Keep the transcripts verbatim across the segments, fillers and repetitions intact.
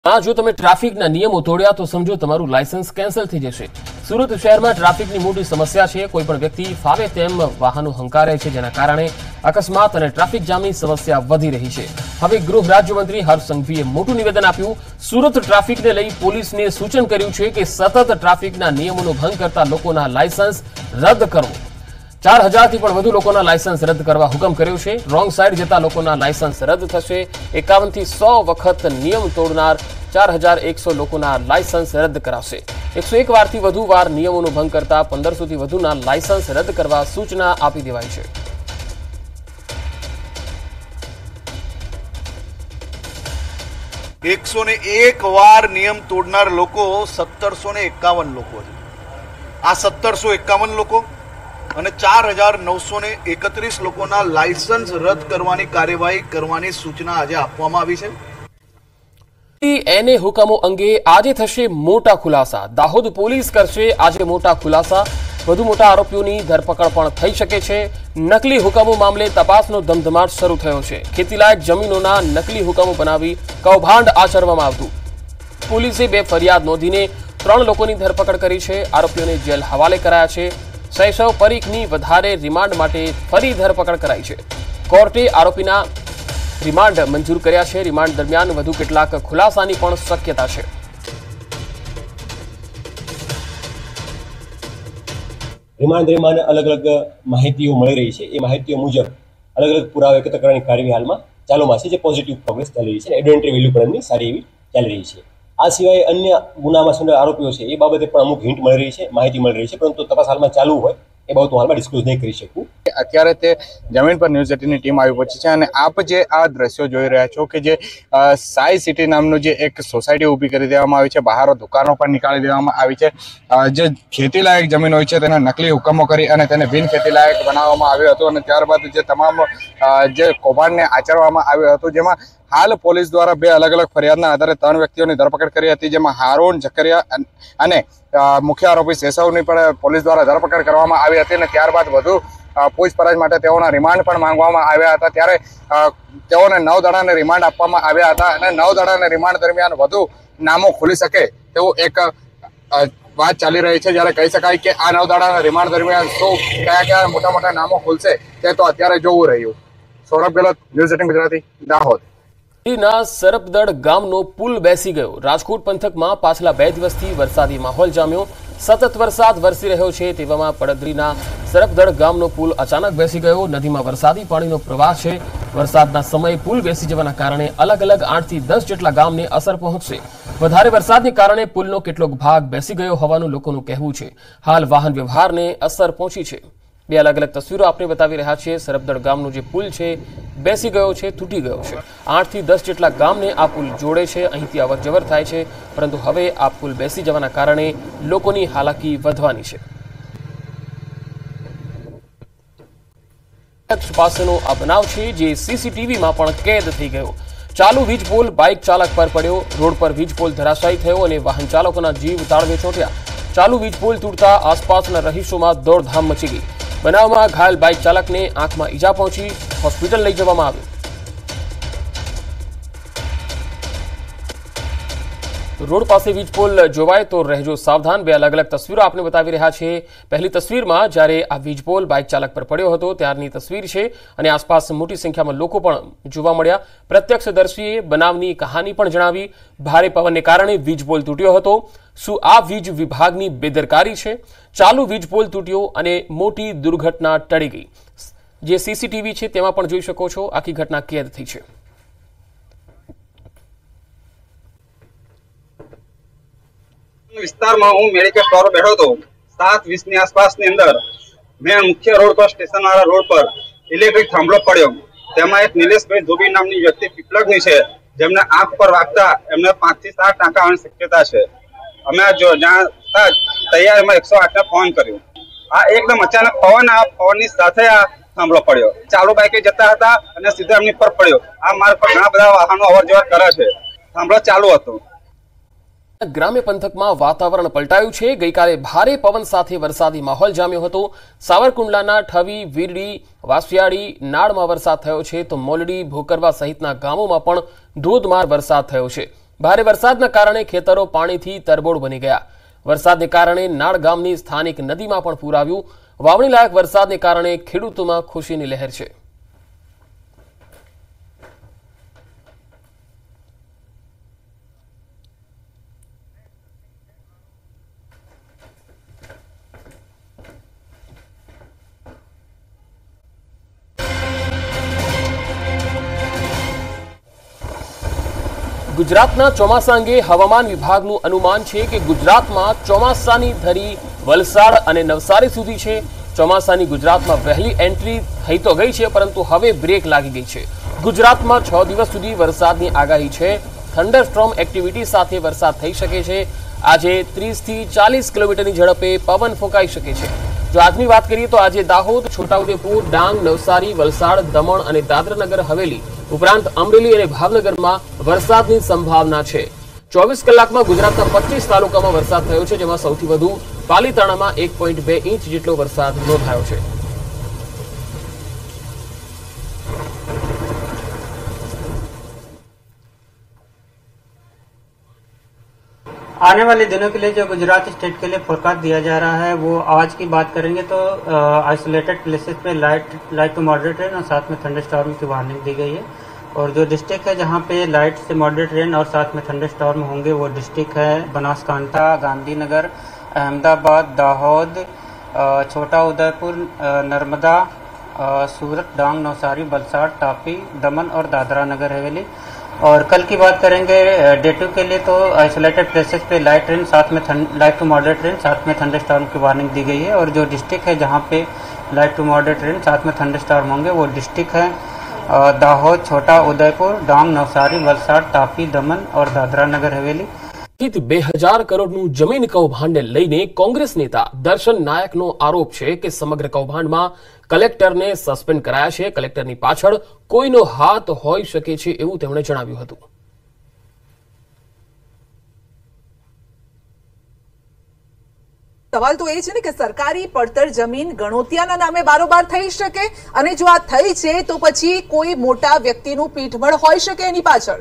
આ જો તમે ટ્રાફિકના નિયમો તોડ્યા તો સમજો તમારું લાયસન્સ કેન્સલ થઈ જશે। સુરત શહેરમાં ટ્રાફિકની મોટી સમસ્યા છે। કોઈ પણ વ્યક્તિ ફાવે તેમ વાહનો હંકારે છે, જેના કારણે અકસ્માત અને ટ્રાફિક જામની સમસ્યા વધી રહી છે। હવે ગૃહ રાજ્યમંત્રી હર્ષ સંઘવીએ મોટું નિવેદન આપ્યું। સુરત ટ્રાફિકને લઈ પોલીસને સૂચન કર્યું છે કે સતત ટ્રાફિકના નિયમોનો ભંગ કરતા લોકોના લાયસન્સ રદ કરવો। चार हजार थी पण वधु लोकोना लायसन्स रद्द करवा हुकम कर्यो छे। रोंग साइड जता लोकोना लायसन्स रद्द थशे। एकावन थी सौ वखत नियम तोड़नार चार हजार एक सौ लोकोना लायसन्स रद्द कराशे। एक सौ एक वार थी वधु वार नियमोनो भंग करता पंदर सौ थी वधुना लायसन्स रद्द करवा सूचना आपी देवाई छे। एक सौ ने एक वार नियम तोड़नार लोको सत्तर सौ ने एकावन लोको आ सत्तर सौ एकावन लोको અને ચાર હજાર નવસો ને એકત્રીસ લોકોના લાયસન્સ રદ કરવાની કાર્યવાહી કરવાની સૂચના આજે આપવામાં આવી છે। એને હુકમો અંગે આજે થશે મોટા ખુલાસા। દાહોદ પોલીસ કરશે આજે મોટા ખુલાસા। વધુ મોટા આરોપીઓની ધરપકડ પણ થઈ શકે છે। નકલી હુકમો મામલે તપાસનો ધમધમાટ શરૂ થયો છે। ખેતીલાયક જમીનોના નકલી હુકમો બનાવી કૌભાંડ આચરવામાં આવતું। પોલીસે બે ફરિયાદ નોંધીને ત્રણ લોકોની ધરપકડ કરી છે। આરોપીઓને જેલ હવાલે કરાયા છે। शैशव परीखनी वधारे रिमांड माटे फरी धरपकड़ कराई छे। कोर्टे आरोपीना रिमांड मंजूर कर्या छे। रिमांड दरमियान वधु केटलाक खुलासानी पण शक्यता छे। रिमांड दरमियान अलग अलग माहितीओ मळी रही छे। ए माहितीओ मुजब अलग अलग पुरावा एकत्र करવાની કાર્યવાહી હાલમાં ચાલુમાં છે, જે પોઝિટિવ પ્રોગ્રેસ ચાલી રહી છે। એડવેન્ટરી વેલ્યુ પણ એમની સારી એવી ચાલી રહી છે। આ સિવાય અન્ય ગુનામાં સંડોવાયેલા આરોપીઓ છે એ બાબતે પણ અમુક હિન્ટ મળી રહી છે, માહિતી મળી રહી છે, પરંતુ તપાસ હાલમાં ચાલુ હોય એ બાબત હું હાલમાં ડિસ્ક્લોઝ નહીં કરી શકું। અત્યારે તે જમીન પર ન્યૂઝ એટીનની ટીમ આવી પહોંચી છે અને આપ જે આ દ્રશ્યો જોઈ રહ્યા છો કે જે સાઈ સિટી નામનું જે એક સોસાયટી ઊભી કરી દેવામાં આવી છે, બહાર દુકાનો પણ નીકાળી દેવામાં આવી છે। જે ખેતીલાયક જમીન હોય છે તેને નકલી હુકમો કરી અને તેને બિન ખેતીલાયક બનાવવામાં આવ્યું હતું અને ત્યારબાદ જે તમામ જે કૌભાંડને આચરવામાં આવ્યું હતું, જેમાં हाल पोलीस द्वारा बे अलग अलग फरियादना आधारे त्रण व्यक्तिओनी धरपकड़ करी हती, जेमां हारून जकरिया अने मुख्य आरोपी शेषवनी पण पोलीस द्वारा धरपकड़ करवामां आवी हती अने त्यारबाद वधु पूछपरछ माटे तेओना रिमांड पण मांगवामां आव्या हता। त्यारे तेओने नव दाडाने रिमांड आपवामां आव्या हता अने नव दाडाने रिमांड दरमियान वधु नामो खुली सके तेवुं एक बात चाली रही है। जયારે કહી શકાય કે આ નવ દાડાના રિમાન્ડ દરમિયાન શું કયા કયા મોટા મોટા નામો ખુલશે તે તો અત્યારે જોવું રહ્યું। Saurabh Gehlot, news eighteen Gujarati, Dahod. સરપદળ ગામનો પુલ બેસી ગયો। રાજકોટ પંથકમાં પાછલા બે દિવસથી વરસાદી માહોલ જામ્યો। સતત વરસાદ વરસી રહ્યો છે, તેવામાં પડદરીના સરપદળ ગામનો પુલ અચાનક બેસી ગયો। નદીમાં વરસાદી પાણીનો પ્રવાહ છે। વરસાદના સમયે પુલ બેસી જવાના કારણે અલગ અલગ આઠ થી દસ જેટલા ગામને અસર પહોંચશે। વધારે વરસાદને કારણે પુલનો કેટલોક ભાગ બેસી ગયો હોવાનું લોકોનું કહેવું છે। હાલ વાહન વ્યવહારને અસર પહોંચી છે। બે અલગ અલગ તસવીરો આપણે બતાવી રહ્યા છીએ। સરપદળ ગામનો જે પુલ છે બેસી ગયો છે, તૂટી ગયો છે। આઠ થી દસ જેટલા ગામને આ પુલ જોડે છે। અહીંથી અવર જવર થાય છે, પરંતુ હવે આ પુલ બેસી જવાના કારણે લોકોની હાલાકી વધવાની છે। પાસેનો આ બનાવ છે જે સીસીટીવીમાં પણ કેદ થઈ ગયો। ચાલુ વીજ પોલ બાઇક ચાલક પર પડ્યો। રોડ પર વીજ પોલ ધરાશાયી થયો અને વાહન ચાલકોના જીવ તાળવે ચોંટ્યા। ચાલુ વીજ પોલ તૂટતા આસપાસના રહીશોમાં દોડધામ મચી ગઈ। બનાવમાં ઘાયલ બાઇક ચાલકને આંખમાં ઈજા પહોંચી હોસ્પિટલ લઈ જવામાં આવ્યો। રોડ પાસે વીજ પોલ જોવાય તો રહેજો સાવધાન। બે અલગ અલગ તસવીરો આપણે બતાવી રહ્યા છીએ। પહેલી તસવીરમાં જ્યારે આ વીજ પોલ બાઇક ચાલક પર પડ્યો હતો ત્યારની તસવીર છે અને આસપાસ મોટી સંખ્યામાં લોકો પણ જોવા મળ્યા। પ્રત્યક્ષદર્શીએ બનાવની કહાની પણ જણાવી। ભારે પવનને કારણે વીજ પોલ તૂટ્યો હતો। શું આ વીજ વિભાગની બેદરકારી છે? ચાલુ વીજ પોલ તૂટ્યો અને મોટી દુર્ઘટના ટળી ગઈ। જે સીસીટીવી છે તેમાં પણ જોઈ શકો છો આખી ઘટના કેદ થઈ છે। વિસ્તારમાં હું મેડિકલ સ્ટોર બેઠો હતો સાત વીસ ની આસપાસની અંદર મેં મુખ્ય રોડ પર સ્ટેશન વાળા રોડ પર ઇલેક્ટ્રિક થાંભલો પડ્યો। તેમાં એક નિલેશભાઈ ધોબી નામની વ્યક્તિ પીપળગની છે, જેમને આંખ પર વાગતા એમને પાંચ થી સાત ટાંકા આવવાની શક્યતા છે। અમે જો જ્યાં તૈયારીમાં એકસો આઠ ને ફોન કર્યો। આ એકદમ અચાનક પવન આ પવનની સાથે આ થાંભલો પડ્યો। ચાલુ બાઇકે જતા હતા અને સીધા એમની પર પડ્યો। આ માર્ગ પર ઘણા બધા વાહનો અવર જવર કરે છે। થાંભલો ચાલુ હતો। ગ્રામ્ય પંથકમાં વાતાવરણ પલટાયું છે। ગઈકાલે ભારે પવન સાથે વરસાદી માહોલ જામ્યો હતો। સાવરકુંડલાના ઠવી, વીરડી, વાસિયાડી, નાળમાં વરસાદ થયો છે તો મોલડી, ભોકરવા સહિતના ગામોમાં પણ ધોધમાર વરસાદ થયો છે। ભારે વરસાદના કારણે ખેતરો પાણીથી તરબોળ બની ગયા। વરસાદને કારણે નાળ ગામની સ્થાનિક નદીમાં પણ પૂર આવ્યું। વાવણી લાયક વરસાદને કારણે ખેડૂતોમાં ખુશીની લહેર છે। ગુજરાતના ચોમાસા અંગે હવામાન વિભાગનું અનુમાન છે કે ગુજરાતમાં ચોમાસાની ધરી વલસાડ અને નવસારી સુધી છે। ચોમાસાની ગુજરાતમાં વહેલી એન્ટ્રી થઈ તો ગઈ છે, પરંતુ હવે બ્રેક લાગી ગઈ છે। ગુજરાતમાં છ દિવસ સુધી વરસાદની આગાહી છે। થંડરસ્ટોર્મ એક્ટિવિટી સાથે વરસાદ થઈ શકે છે। આજે ત્રીસ થી ચાલીસ કિલોમીટરની ઝડપે પવન ફૂંકાઈ શકે છે। જો આજની વાત કરીએ તો આજે દાહોદ, છોટાઉદેપુર, ડાંગ, નવસારી, વલસાડ, દમણ અને દાદરાનગર હવેલી ઉપરાંત અમરેલી અને ભાવનગરમાં વરસાદની સંભાવના છે। ચોવીસ કલાકમાં ગુજરાતના પચીસ તાલુકામાં વરસાદ થયો છે, જેમાં સૌથી વધુ પાલીતાણામાં એક પોઈન્ટ બે ઇંચ જેટલો વરસાદ નોંધાયો છે। आने वाले दिनों के लिए जो गुजरात स्टेट के लिए फोरकास्ट दिया जा रहा है, वो आज की बात करेंगे तो आइसोलेटेड प्लेसेस पे light light to moderate rain और साथ में थंडरस्टॉर्म की वार्निंग दी गई है। और जो डिस्ट्रिक्ट है जहाँ पे लाइट से मॉडरेट रेन और साथ में थंडरस्टॉर्म होंगे वो डिस्ट्रिक्ट है बनासकांठा, गांधीनगर, अहमदाबाद, दाहोद, छोटा उदयपुर, नर्मदा, सूरत, डांग, नवसारी, वलसाड़, तापी, दमन और दादरा नगर हवेली। और कल की बात करेंगे डे टू के लिए तो आइसोलेटेड प्लेसेस पे लाइट रेन साथ में लाइट टू मॉडरेट रेन साथ में थंडरस्टॉर्म की वार्निंग दी गई है। और जो डिस्ट्रिक्ट है जहाँ पे लाइट टू मॉडरेट रेन साथ में थंडरस्टॉर्म होंगे वो डिस्ट्रिक्ट है दाहोद, छोटा उदयपुर, डांग, नवसारी, वलसाड़, तापी, दमन और दादरा नगर हवेली। બે હજાર કરોડનું જમીન કૌભાંડને લઈને કોંગ્રેસ નેતા દર્શન નાયકનો આરોપ છે કે સમગ્ર કૌભાંડમાં કલેક્ટરને સસ્પેન્ડ કરાયા છે। કલેક્ટરની પાછળ કોઈનો હાથ હોઈ શકે છે એવું તેમણે જણાવ્યું હતું। સવાલ તો એ છે ને કે સરકારી પડતર જમીન ગણોતિયાના નામે બારોબાર થઈ શકે, અને જો આ થઈ છે તો પછી કોઈ મોટા વ્યક્તિનું પીઠબળ હોઈ શકે એની પાછળ।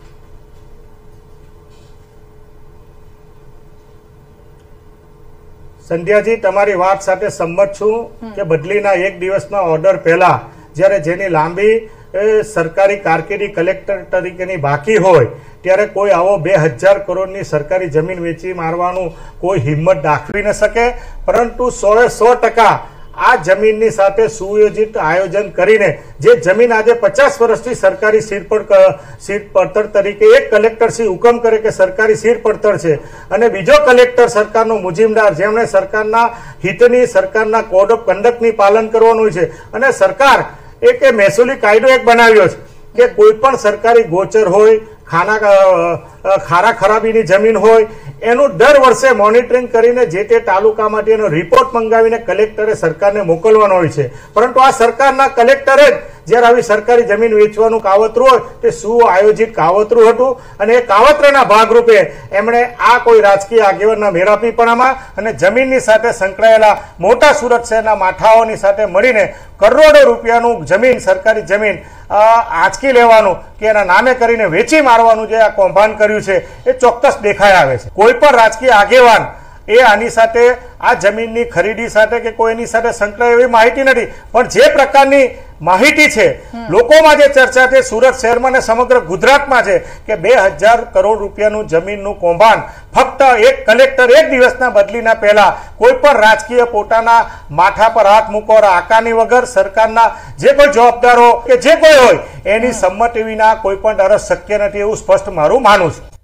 સંધ્યાજી, તમારી વાત સાથે સંમત છું કે બદલીના એક દિવસના ઓર્ડર પહેલા જ્યારે જેની લાંબી સરકારી કારકિર્દી કલેક્ટર તરીકેની બાકી હોય ત્યારે કોઈ આવો બે હજાર કરોડની સરકારી જમીન વેચી મારવાનું કોઈ હિંમત દાખવી ન શકે। પરંતુ સોએ સો ટકા આ જમીનની સાથે સુયોજિત આયોજન કરીને જે જમીન આજે પચાસ વર્ષથી સરકારી સીર પડતર તરીકે એક કલેક્ટર શ્રી હુકમ કરે કે સરકારી સીર પડતર છે અને બીજો કલેક્ટર સરકારનો મુજીમદાર જેમણે સરકારના હિતની સરકારના કોડ ઓફ કન્ડક્ટની પાલન કરવાનું છે અને સરકાર એક મહેસૂલી કાયદો એક બનાવ્યો છે કે કોઈ પણ સરકારી ગોચર હોય, ખાના ખારા ખરાબીની જમીન હોય એનું દર વર્ષે મોનિટરિંગ કરીને જે તે તાલુકા માટે એનો રિપોર્ટ મંગાવીને કલેક્ટરે સરકારને મોકલવાનો હોય છે। પરંતુ આ સરકારના કલેક્ટરે જ જ્યારે આવી સરકારી જમીન વેચવાનું કાવતરું હોય તે સુઆયોજિત કાવતરું હતું અને એ કાવતરાના ભાગરૂપે એમણે આ કોઈ રાજકીય આગેવાનના મેળાપીપણામાં અને જમીનની સાથે સંકળાયેલા મોટા સુરત શહેરના માથાઓની સાથે મળીને કરોડો રૂપિયાનું જમીન સરકારી જમીન આંચકી લેવાનું કે એના નામે કરીને વેચી મારવાનું જે આ કૌભાંડ કર્યું છે એ ચોક્કસ દેખાઈ આવે છે। કોઈ પણ રાજકીય આગેવાન એ આની સાથે આ જમીનની ખરીદી સાથે કે કોઈ એની સાથે સંકળાયેલી એવી માહિતી નથી, પણ જે પ્રકારની માહિતી છે લોકોમાં જે ચર્ચા છે સુરત શહેરમાં ને સમગ્ર ગુજરાતમાં છે કે બે હજાર કરોડ રૂપિયાનું જમીનનું કૌભાંડ ફક્ત એક કલેક્ટર એક દિવસના બદલીના પહેલા કોઈ પણ રાજકીય પોતાના માથા પર હાથ મૂકો આકાની વગર સરકારના જે કોઈ જવાબદારો કે જે કોઈ હોય એની સંમતિ વિના કોઈ પણ તરફ શક્ય નથી એવું સ્પષ્ટ મારું માનવું છે।